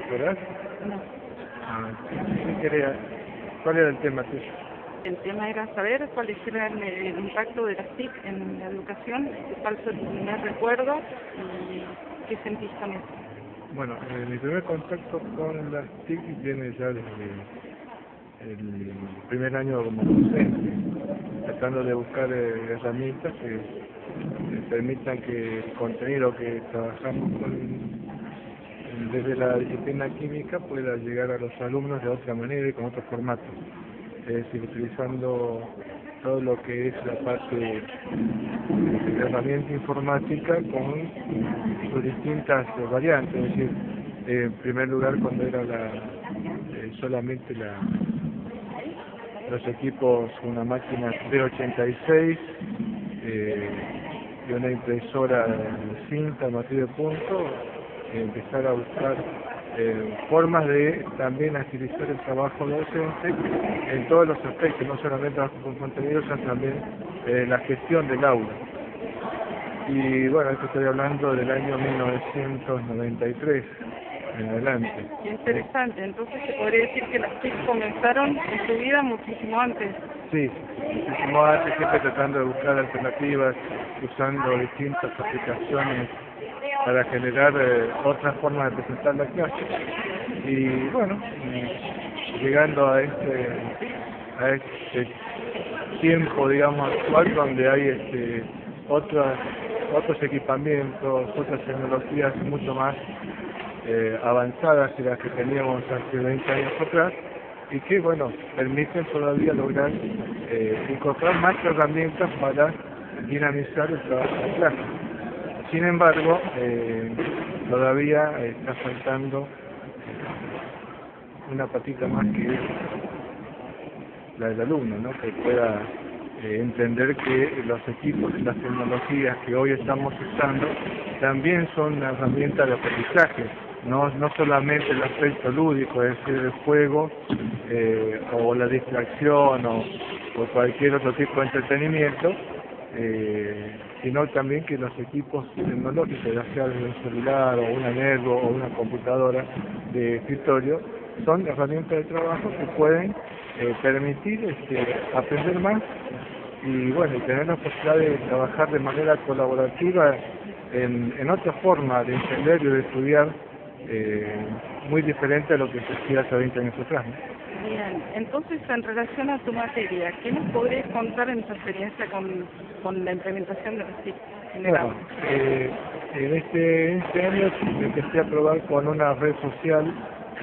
¿verdad? No. ¿Qué quería? ¿Cuál era el tema tuyo? El tema era saber cuál era el impacto de las TIC en la educación, cuál fue tu primer recuerdo y qué sentís con eso. Bueno, mi primer contacto con las TIC viene ya desde el primer año como docente, tratando de buscar herramientas que permitan que el contenido que trabajamos desde la disciplina química pueda llegar a los alumnos de otra manera y con otro formato. Es decir, utilizando todo lo que es la parte de herramienta informática con sus distintas variantes. Es decir, en primer lugar, cuando era solamente los equipos, una máquina D86 y una impresora cinta, matriz de punto, empezar a buscar formas de también agilizar el trabajo docente en todos los aspectos, no solamente trabajo con contenidos, sino también la gestión del aula. Y bueno, esto estoy hablando del año 1993 en adelante. Interesante, entonces se podría decir que las TIC comenzaron en su vida muchísimo antes. Sí, muchísimo antes, siempre tratando de buscar alternativas, usando distintas aplicaciones para generar otras formas de presentar la clase. Y bueno, llegando a este tiempo, digamos, actual, donde hay otros equipamientos, otras tecnologías mucho más avanzadas que las que teníamos hace 20 años atrás, y que, bueno, permiten todavía lograr incorporar más herramientas para dinamizar el trabajo de clase. Sin embargo, todavía está faltando una patita más, que es la del alumno, ¿no? Que pueda entender que los equipos y las tecnologías que hoy estamos usando también son una herramienta de aprendizaje, no solamente el aspecto lúdico, es decir, el juego o la distracción o cualquier otro tipo de entretenimiento, sino también que los equipos tecnológicos, ya sea desde un celular o una netbook o una computadora de escritorio, son herramientas de trabajo que pueden permitir aprender más y bueno, tener la posibilidad de trabajar de manera colaborativa en otra forma de entender y de estudiar muy diferente a lo que se hacía hace 20 años atrás, ¿no? Bien, entonces en relación a tu materia, ¿qué nos podrías contar en tu experiencia con la implementación de las TIC en el aula? En este año empecé a probar con una red social,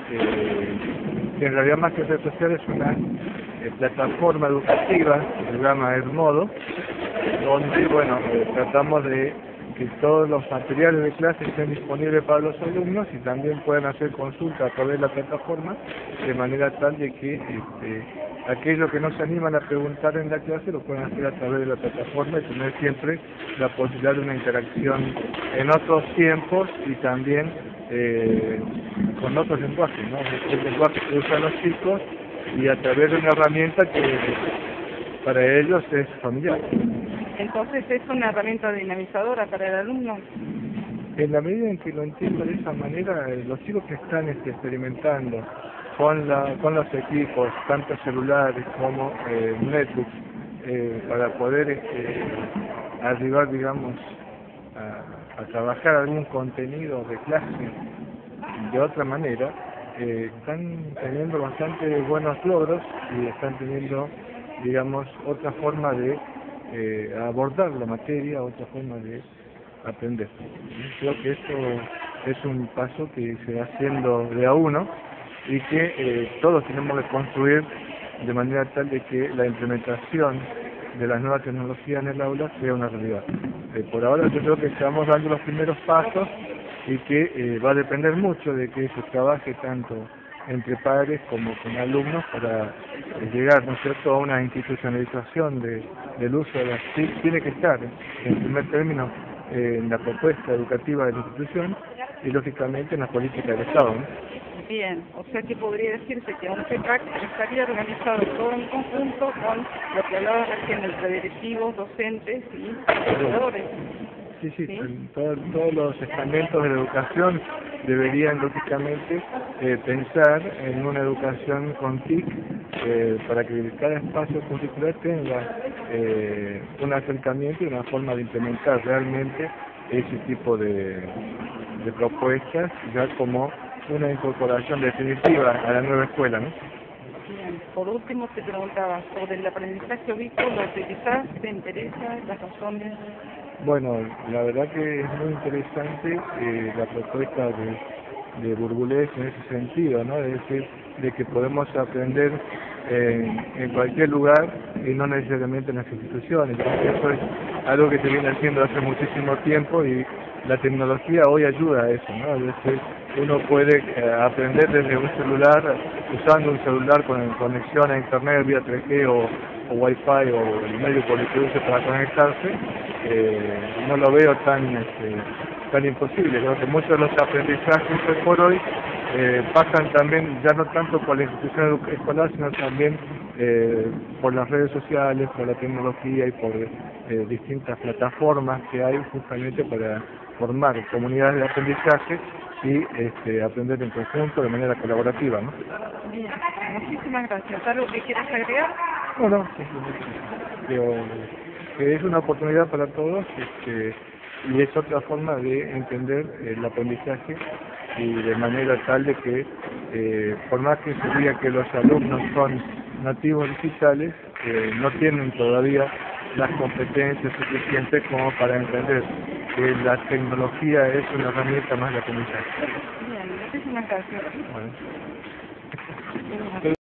que en realidad más que red social es una plataforma educativa que se llama Edmodo, donde bueno, tratamos de que todos los materiales de clase estén disponibles para los alumnos y también puedan hacer consulta a través de la plataforma, de manera tal de que aquellos que no se animan a preguntar en la clase lo pueden hacer a través de la plataforma y tener siempre la posibilidad de una interacción en otros tiempos y también con otros lenguajes, ¿no? El lenguaje que usan los chicos y a través de una herramienta que para ellos es familiar. Entonces es una herramienta dinamizadora para el alumno. En la medida en que lo entiendo de esa manera, los chicos que están experimentando con los equipos, tanto celulares como netbooks, para poder arribar, digamos, a trabajar algún contenido de clase de otra manera, están teniendo bastante buenos logros y están teniendo, digamos, otra forma de abordar la materia, otra forma de aprender. Creo que esto es un paso que se va haciendo de a uno y que todos tenemos que construir de manera tal de que la implementación de las nuevas tecnologías en el aula sea una realidad. Por ahora yo creo que estamos dando los primeros pasos y que va a depender mucho de que se trabaje tanto entre padres como con alumnos para llegar, ¿no es cierto?, a una institucionalización del uso de las TIC. Tiene que estar, en primer término, en la propuesta educativa de la institución y, lógicamente, en la política del Estado, ¿no? Bien, o sea que podría decirse que un CEPAC estaría organizado todo en conjunto con lo que hablabas recién, entre directivos, docentes y educadores. Sí, sí, ¿Sí? todos los estamentos de la educación deberían lógicamente pensar en una educación con TIC para que cada espacio curricular tenga un acercamiento y una forma de implementar realmente ese tipo de propuestas ya como una incorporación definitiva a la nueva escuela, ¿no? Bien. Por último, te preguntaba sobre el aprendizaje ovícola. ¿Lo utilizás? ¿Te interesa? ¿Las razones? Bueno, la verdad que es muy interesante la propuesta de Burgulés en ese sentido, ¿no? Es decir, de que podemos aprender en cualquier lugar y no necesariamente en las instituciones. Eso es algo que se viene haciendo hace muchísimo tiempo y la tecnología hoy ayuda a eso, ¿no? Es decir, uno puede aprender desde un celular, usando un celular con conexión a internet vía 3G o Wi-Fi o el medio por el que use para conectarse. No lo veo tan imposible. Creo que muchos de los aprendizajes hoy por hoy pasan también ya no tanto por la institución escolar, sino también por las redes sociales, por la tecnología y por distintas plataformas que hay justamente para formar comunidades de aprendizaje y aprender en conjunto de manera colaborativa, ¿no? Bien, muchísimas gracias. ¿Algo que quieras agregar? Bueno, digo, que es una oportunidad para todos y es otra forma de entender el aprendizaje y de manera tal de que por más que se diga que los alumnos son nativos digitales, no tienen todavía las competencias suficientes como para entender que la tecnología es una herramienta más de aprendizaje. Bien, muchísimas gracias. Bueno.